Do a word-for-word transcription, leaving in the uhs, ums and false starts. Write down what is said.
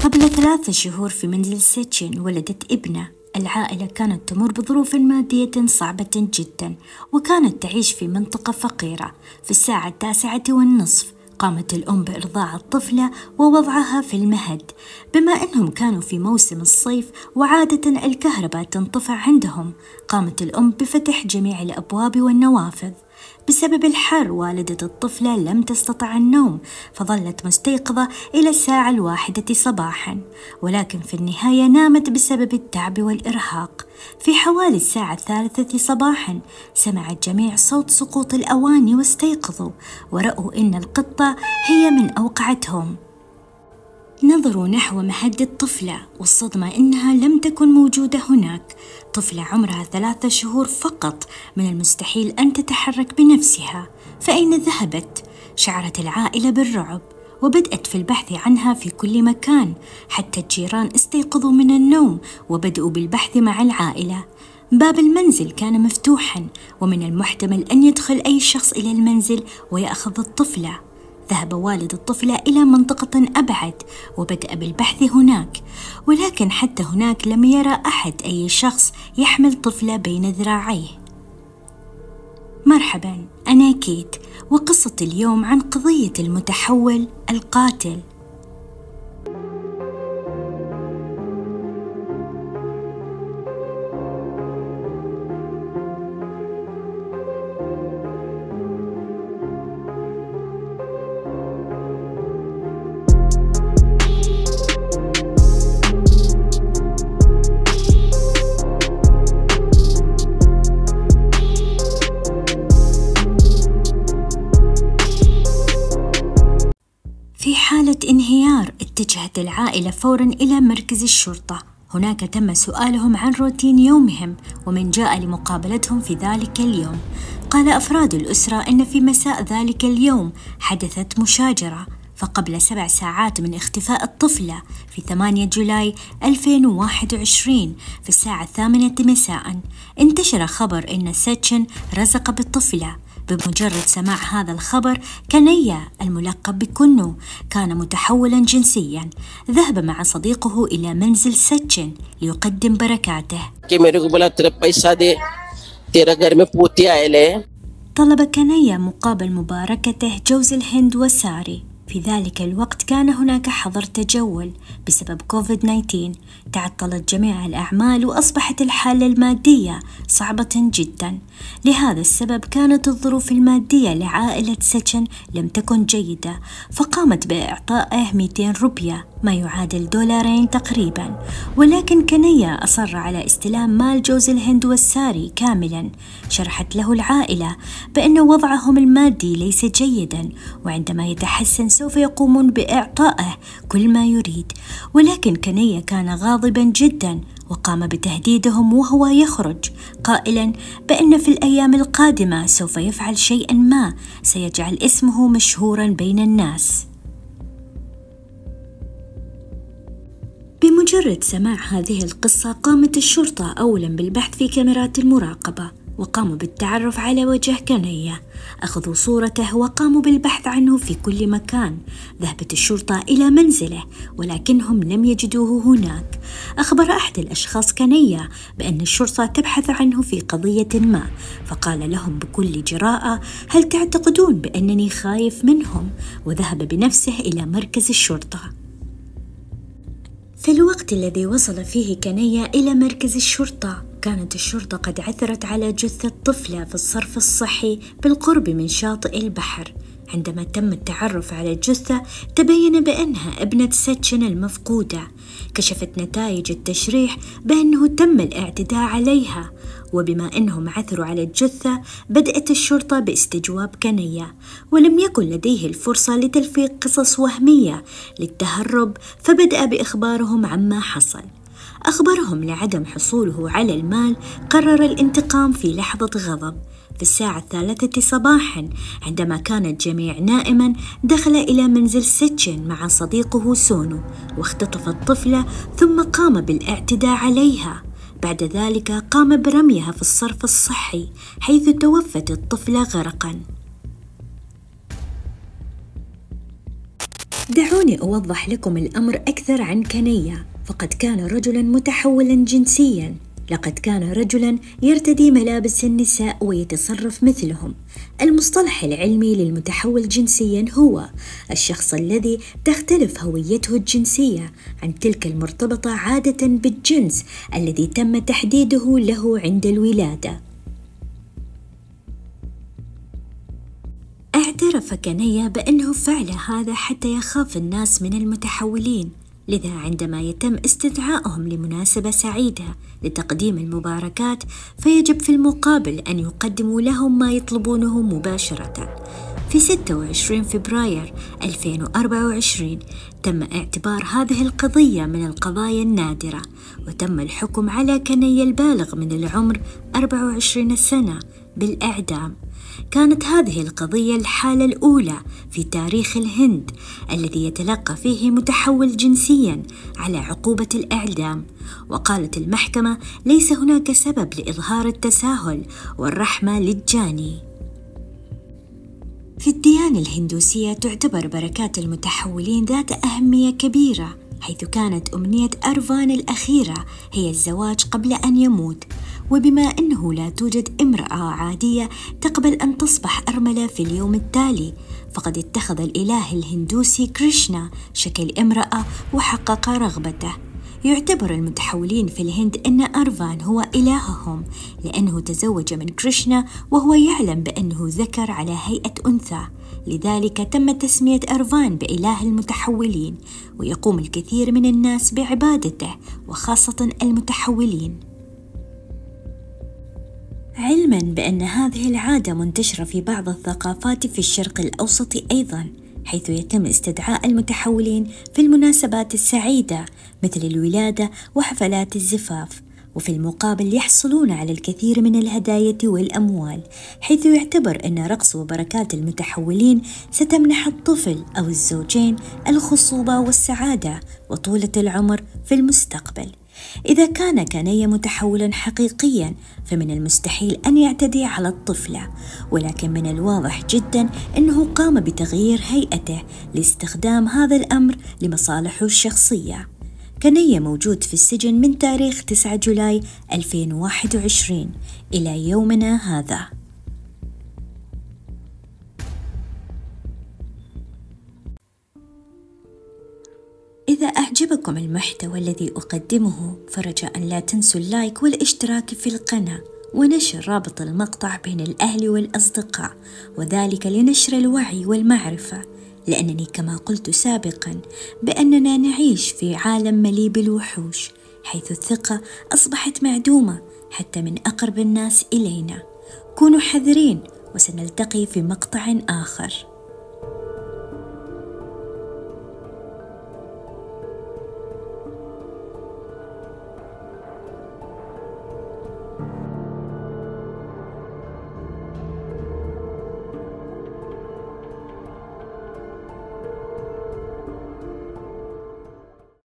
قبل ثلاثة شهور في منزل سيتشن ولدت ابنة. العائلة كانت تمر بظروف مادية صعبة جدا، وكانت تعيش في منطقة فقيرة. في الساعة التاسعة والنصف قامت الأم بإرضاع الطفلة ووضعها في المهد. بما أنهم كانوا في موسم الصيف وعادة الكهرباء تنطفئ عندهم، قامت الأم بفتح جميع الأبواب والنوافذ. بسبب الحر والدة الطفلة لم تستطع النوم، فظلت مستيقظة إلى الساعة الواحدة صباحا، ولكن في النهاية نامت بسبب التعب والإرهاق. في حوالي الساعة الثالثة صباحا سمع الجميع صوت سقوط الأواني واستيقظوا ورأوا إن القطة هي من أوقعتهم. نظروا نحو مهد الطفلة والصدمة إنها لم تكن موجودة هناك. طفلة عمرها ثلاثة شهور فقط، من المستحيل أن تتحرك بنفسها، فأين ذهبت؟ شعرت العائلة بالرعب وبدأت في البحث عنها في كل مكان، حتى الجيران استيقظوا من النوم وبدأوا بالبحث مع العائلة. باب المنزل كان مفتوحا، ومن المحتمل أن يدخل أي شخص إلى المنزل ويأخذ الطفلة. ذهب والد الطفلة إلى منطقة أبعد وبدأ بالبحث هناك، ولكن حتى هناك لم يرى أحد أي شخص يحمل طفلة بين ذراعيه. مرحبا، أنا كيت، وقصة اليوم عن قضية المتحول القاتل. في حالة انهيار اتجهت العائلة فوراً إلى مركز الشرطة. هناك تم سؤالهم عن روتين يومهم ومن جاء لمقابلتهم في ذلك اليوم. قال أفراد الأسرة إن في مساء ذلك اليوم حدثت مشاجرة، فقبل سبع ساعات من اختفاء الطفلة في ثمانية جولاي ألفين وواحد وعشرين في الساعة الثامنة مساء انتشر خبر إن سيتشن رزق بالطفلة. بمجرد سماع هذا الخبر كنيا الملقب بكنو كان متحولا جنسيا. ذهب مع صديقه إلى منزل سيتشن ليقدم بركاته. طلب كنيا مقابل مباركته جوز الهند وساري. في ذلك الوقت كان هناك حظر تجول بسبب كوفيد تسعة عشر. تعطلت جميع الأعمال وأصبحت الحالة المادية صعبة جدا. لهذا السبب كانت الظروف المادية لعائلة سيتشن لم تكن جيدة، فقامت بإعطائه مئتين روبية ما يعادل دولارين تقريبا. ولكن كنيا أصر على استلام مال جوز الهند والساري كاملا. شرحت له العائلة بأن وضعهم المادي ليس جيدا، وعندما يتحسن سوف يقومون بإعطائه كل ما يريد. ولكن كنيا كان غاضبا جدا وقام بتهديدهم وهو يخرج، قائلا بأن في الأيام القادمة سوف يفعل شيئا ما سيجعل اسمه مشهورا بين الناس. بمجرد سماع هذه القصة قامت الشرطة أولا بالبحث في كاميرات المراقبة، وقاموا بالتعرف على وجه كنيا. أخذوا صورته وقاموا بالبحث عنه في كل مكان. ذهبت الشرطة إلى منزله ولكنهم لم يجدوه هناك. أخبر أحد الأشخاص كنيا بأن الشرطة تبحث عنه في قضية ما، فقال لهم بكل جراءة: هل تعتقدون بأنني خايف منهم؟ وذهب بنفسه إلى مركز الشرطة. في الوقت الذي وصل فيه كنيا إلى مركز الشرطة كانت الشرطة قد عثرت على جثة طفلة في الصرف الصحي بالقرب من شاطئ البحر. عندما تم التعرف على الجثة تبين بأنها ابنة سيتشن المفقودة. كشفت نتائج التشريح بأنه تم الاعتداء عليها، وبما أنهم عثروا على الجثة بدأت الشرطة باستجواب كنيا، ولم يكن لديه الفرصة لتلفيق قصص وهمية للتهرب، فبدأ بإخبارهم عما حصل. أخبرهم لعدم حصوله على المال قرر الانتقام في لحظة غضب. في الساعة الثالثة صباحا عندما كان الجميع نائما دخل إلى منزل سيتشن مع صديقه سونو واختطف الطفلة ثم قام بالاعتداء عليها. بعد ذلك قام برميها في الصرف الصحي حيث توفت الطفلة غرقا. دعوني أوضح لكم الأمر أكثر عن كنية. فقد كان رجلاً متحولاً جنسياً. لقد كان رجلاً يرتدي ملابس النساء ويتصرف مثلهم. المصطلح العلمي للمتحول جنسياً هو الشخص الذي تختلف هويته الجنسية عن تلك المرتبطة عادة بالجنس الذي تم تحديده له عند الولادة. اعترف كنية بأنه فعل هذا حتى يخاف الناس من المتحولين، لذا عندما يتم استدعائهم لمناسبة سعيدة لتقديم المباركات فيجب في المقابل أن يقدموا لهم ما يطلبونه مباشرة. في ستة وعشرين فبراير ألفين وأربعة وعشرين تم اعتبار هذه القضية من القضايا النادرة، وتم الحكم على كنية البالغ من العمر أربع وعشرين سنة بالإعدام. كانت هذه القضية الحالة الأولى في تاريخ الهند الذي يتلقى فيه متحول جنسياً على عقوبة الإعدام. وقالت المحكمة ليس هناك سبب لإظهار التساهل والرحمة للجاني. في الديانة الهندوسية تعتبر بركات المتحولين ذات أهمية كبيرة، حيث كانت أمنية أرفان الأخيرة هي الزواج قبل أن يموت. وبما أنه لا توجد امرأة عادية تقبل أن تصبح أرملة في اليوم التالي، فقد اتخذ الإله الهندوسي كريشنا شكل امرأة وحقق رغبته. يعتبر المتحولين في الهند أن أرفان هو إلههم، لأنه تزوج من كريشنا وهو يعلم بأنه ذكر على هيئة أنثى، لذلك تم تسمية أرفان بإله المتحولين. ويقوم الكثير من الناس بعبادته وخاصة المتحولين، علماً بأن هذه العادة منتشرة في بعض الثقافات في الشرق الأوسط أيضاً، حيث يتم استدعاء المتحولين في المناسبات السعيدة مثل الولادة وحفلات الزفاف، وفي المقابل يحصلون على الكثير من الهدايا والأموال، حيث يعتبر أن رقص وبركات المتحولين ستمنح الطفل أو الزوجين الخصوبة والسعادة وطولة العمر في المستقبل. إذا كان كنية متحولاً حقيقياً فمن المستحيل أن يعتدي على الطفلة، ولكن من الواضح جداً أنه قام بتغيير هيئته لاستخدام هذا الأمر لمصالحه الشخصية. كنية موجود في السجن من تاريخ تسعة جولاي ألفين وواحد وعشرين إلى يومنا هذا. إذا أعجبكم المحتوى الذي أقدمه فرجاء لا تنسوا اللايك والاشتراك في القناة ونشر رابط المقطع بين الأهل والأصدقاء، وذلك لنشر الوعي والمعرفة، لأنني كما قلت سابقا بأننا نعيش في عالم مليء بالوحوش، حيث الثقة أصبحت معدومة حتى من أقرب الناس إلينا. كونوا حذرين، وسنلتقي في مقطع آخر.